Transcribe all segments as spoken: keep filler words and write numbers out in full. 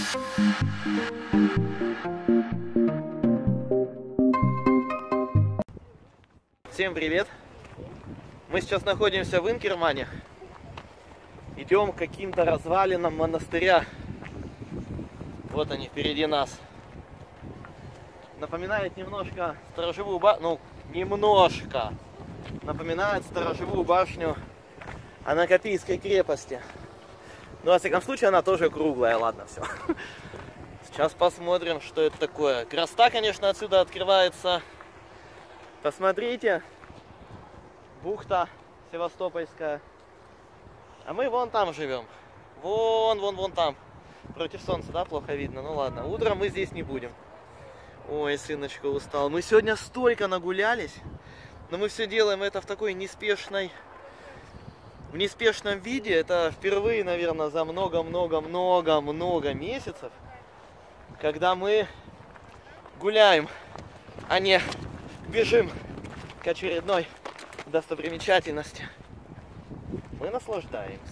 Всем привет! Мы сейчас находимся в Инкермане. Идем к каким-то развалинам монастыря. Вот они впереди нас. Напоминает немножко сторожевую башню, ну, немножко. Напоминает сторожевую башню Анакапийской крепости. Ну, во всяком случае, она тоже круглая, ладно, все. Сейчас посмотрим, что это такое. Красота, конечно, отсюда открывается. Посмотрите, бухта Севастопольская. А мы вон там живем. Вон, вон, вон там. Против солнца, да, плохо видно? Ну ладно, утром мы здесь не будем. Ой, сыночка устал. Мы сегодня столько нагулялись, но мы все делаем это в такой неспешной, в неспешном виде. Это впервые, наверное, за много-много-много-много месяцев, когда мы гуляем, а не бежим к очередной достопримечательности. Мы наслаждаемся.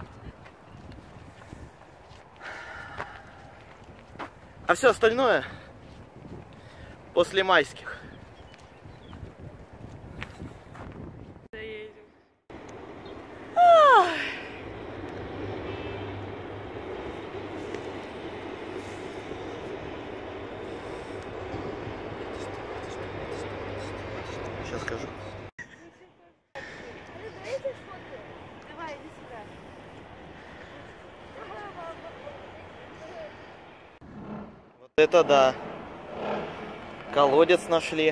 А все остальное после майских. Сейчас скажу. Давай, иди сюда. Вот это да. Колодец нашли.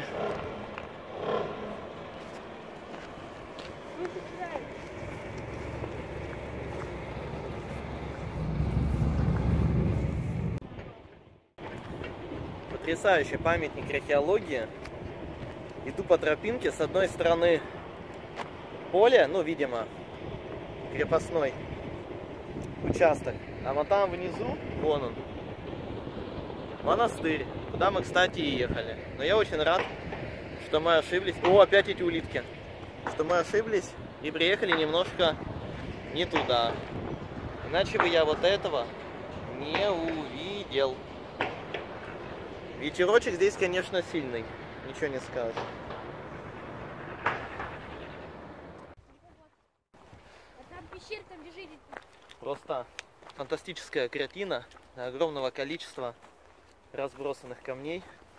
Потрясающий памятник археологии. Иду по тропинке, с одной стороны поле, ну, видимо, крепостной участок, а вот там внизу, вон он, монастырь, куда мы, кстати, и ехали. Но я очень рад, что мы ошиблись. О, опять эти улитки. Что мы ошиблись и приехали немножко не туда. Иначе бы я вот этого не увидел. Ветерочек здесь, конечно, сильный. Ничего не скажешь. А там пещера, там бежит. Просто фантастическая картина огромного количества разбросанных камней.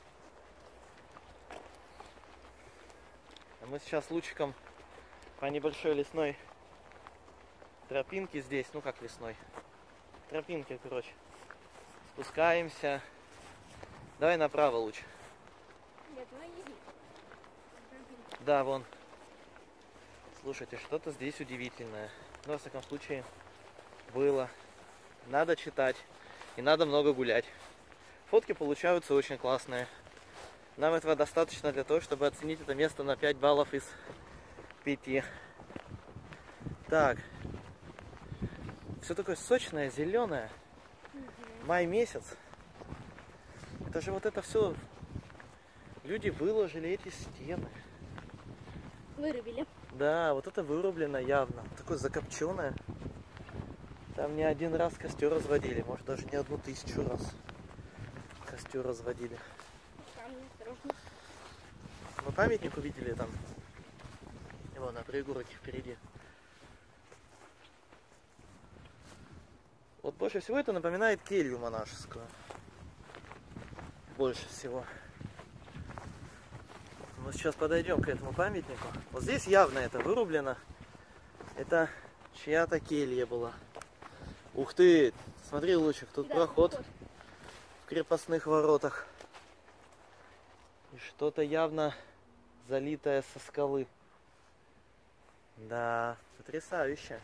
А мы сейчас лучиком по небольшой лесной тропинке здесь, ну как лесной, тропинке, короче, спускаемся. Давай направо луч. Нет, ну иди. Да, вон. Слушайте, что-то здесь удивительное. Но, во всяком случае, было. Надо читать. И надо много гулять. Фотки получаются очень классные. Нам этого достаточно для того, чтобы оценить это место на пять баллов из пяти. Так. Все такое сочное, зеленое. Май месяц. Это же вот это все... Люди выложили эти стены. Вырубили. Да, вот это вырублено явно. Такое закопченное. Там не один раз костер разводили. Может, даже не одну тысячу раз костер разводили. Камни, осторожно. Мы памятник увидели там. Его на пригороде впереди. Вот больше всего это напоминает келью монашескую. Больше всего. Мы сейчас подойдем к этому памятнику. Вот здесь явно это вырублено. Это чья-то келья была. Ух ты! Смотри, Лучик, тут Да, проход проход в крепостных воротах. И что-то явно залитое со скалы. Да, потрясающе.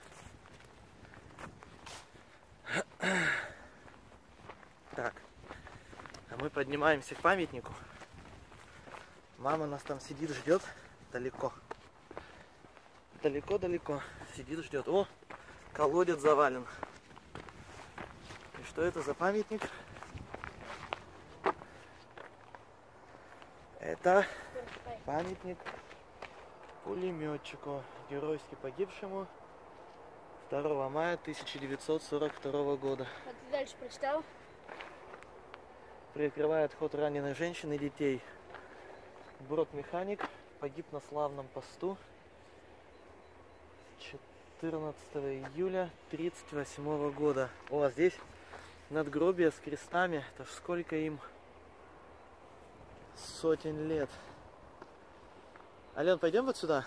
Так. А мы поднимаемся к памятнику. Мама нас там сидит, ждет далеко. Далеко-далеко сидит, ждет. О, колодец завален. И что это за памятник? Это памятник пулеметчику, геройски погибшему второго мая тысяча девятьсот сорок второго года. А ты дальше прочитал? Прикрывает ход раненых женщин и детей. Брод-механик погиб на славном посту четырнадцатого июля тридцать восьмого года. О, а здесь надгробие с крестами. Это ж сколько им? Сотен лет. Ален, пойдем вот сюда?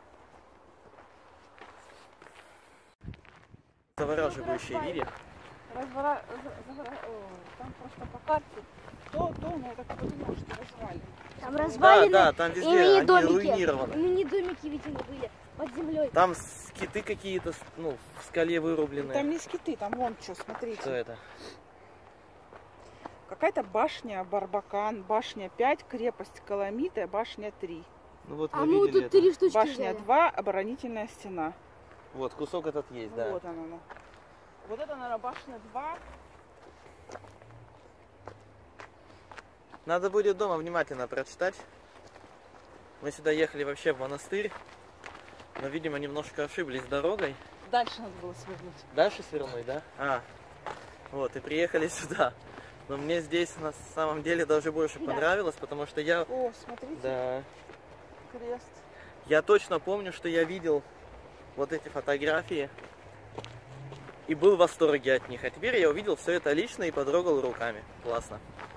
Завораживающие видео. Развора... завора- о, Там просто по карте то, то, но я так подумала, что развалины. Там развалины. Да, да, там и везде мини они домики. руинированы. Мини-домики, видимо, были под землей. Там скиты какие-то, ну, в скале вырубленные. Там не скиты, там вон что, смотрите. Что это? Какая-то башня Барбакан, башня пять, крепость Каламита, башня три. Ну вот А мы мы вот видели тут это. три штучки Башня взяли. два, оборонительная стена. Вот, кусок этот есть, да. Вот она. она. Вот это, наверное, башня два. Надо будет дома внимательно прочитать. Мы сюда ехали вообще в монастырь, но, видимо, немножко ошиблись дорогой. Дальше надо было свернуть. Дальше свернуть, да? А, вот, и приехали сюда. Но мне здесь на самом деле даже больше Да. понравилось, потому что я... О, смотрите, Да. крест. Я точно помню, что я видел вот эти фотографии и был в восторге от них. А теперь я увидел все это лично и потрогал руками. Классно.